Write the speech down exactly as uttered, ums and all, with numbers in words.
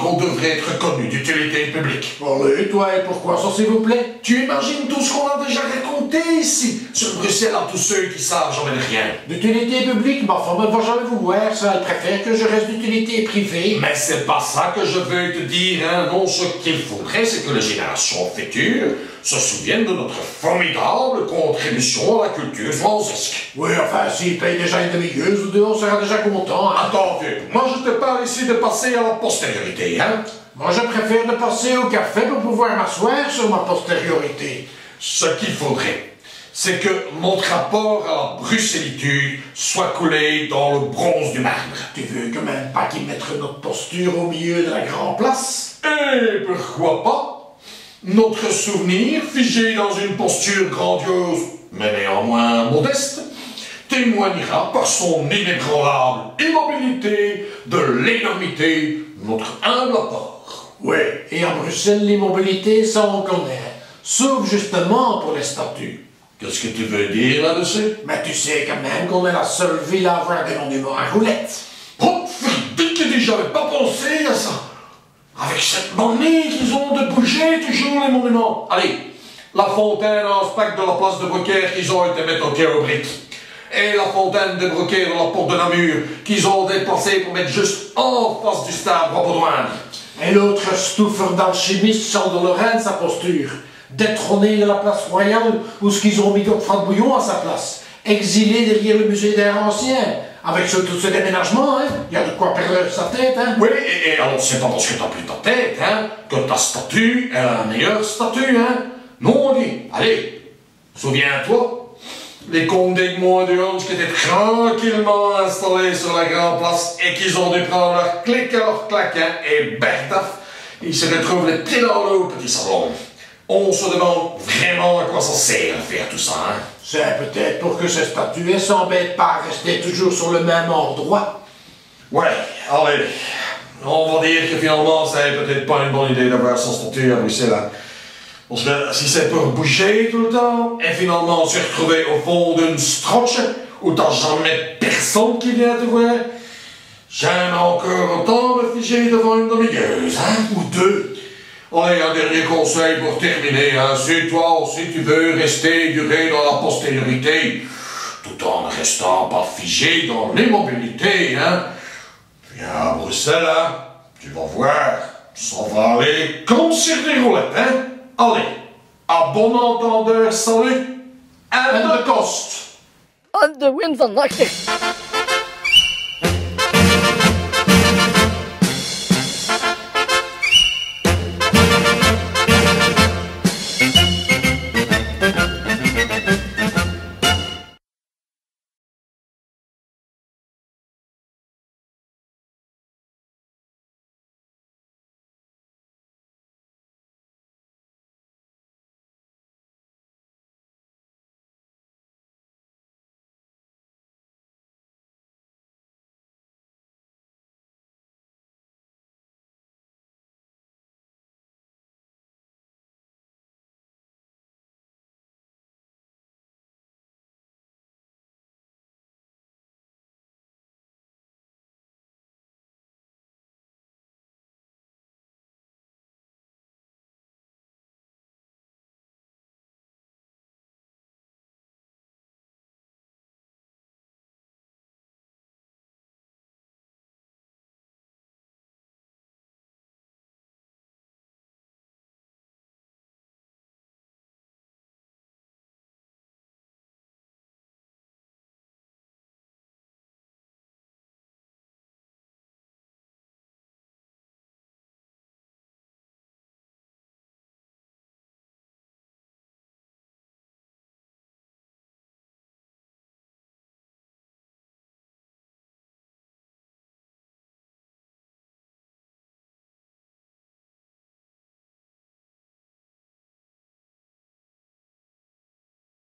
qu'on devrait être reconnu d'utilité publique. Allez, toi, et pourquoi ça, s'il vous plaît? Tu imagines tout ce qu'on a déjà raconté ici sur Bruxelles à tous ceux qui savent jamais de rien. D'utilité publique, ma femme ne va jamais vouloir ça. Elle préfère que je reste d'utilité privée. Mais c'est pas ça que je veux te dire, hein. Non, ce qu'il faudrait, c'est que les générations futures se souviennent de notre formidable contribution à la culture swansesque. Oui, enfin, s'il paye déjà une demi-gueuse ou deux, on sera déjà content, hein. Attends, vieux, moi je te parle ici de passer à la postériorité, hein. Moi, je préfère de passer au café pour pouvoir m'asseoir sur ma postériorité. Ce qu'il faudrait, c'est que notre rapport à la bruxellitude soit coulé dans le bronze du marbre. Tu veux quand même pas qu'ils mettent notre posture au milieu de la grande place? Et pourquoi pas? Notre souvenir, figé dans une posture grandiose, mais néanmoins modeste, témoignera par son inébranlable immobilité de l'énormité de notre humble apport. Oui, et à Bruxelles, l'immobilité, ça on connaît. Sauf justement pour les statues. Qu'est-ce que tu veux dire là-dessus? Mais tu sais quand même qu'on est la seule ville à avoir des monuments à roulettes. Oh, Frédéric, que j'avais pas pensé à ça. Avec cette manie qu'ils ont de bouger toujours les monuments. Allez, la fontaine en spec de la place de Brocaire qu'ils ont été mettre au pied aux briques. Et la fontaine de Brocaire dans la porte de Namur qu'ils ont déplacé pour mettre juste en face du stade Robodouane. Et l'autre stouffer d'alchimiste Charles de Lorraine, sa posture. Détrôné de la place royale où ce qu'ils ont mis Godefroy de Bouillon à sa place. Exilé derrière le musée d'art ancien. Avec ce, tout ce déménagement, hein, il y a de quoi perdre sa tête, hein. Oui, et, et alors c'est pas parce que t'as plus ta tête, hein, que ta statue est la meilleure statue, hein. Non, on dit, allez, souviens-toi, les comtes d'Egmont et de Hans qui étaient tranquillement installés sur la grande place et qu'ils ont dû prendre leur clic à leur claquin et bertaf, ils se retrouvent les pieds dans l'eau au petit salon. On se demande vraiment à quoi ça sert de faire tout ça, hein. C'est peut-être pour que ces statues s'embêtent pas à rester toujours sur le même endroit. Ouais, allez, on va dire que finalement, c'est peut-être pas une bonne idée d'avoir son statut à Bruxelles, hein. Parce que si c'est pour bouger tout le temps, et finalement se retrouver au fond d'une stroche où t'as jamais personne qui vient te voir, j'aime encore autant me figer devant une demi-gueuse, hein, ou deux. Allez, un dernier conseil pour terminer, hein. Si toi aussi tu veux rester durer dans la postériorité, tout en ne restant pas figé dans l'immobilité, hein, viens à Bruxelles, hein, tu vas voir, ça va aller comme sur des roulettes, hein. Allez, à bon entendeur, salut, and the cost. On the wind van nachten.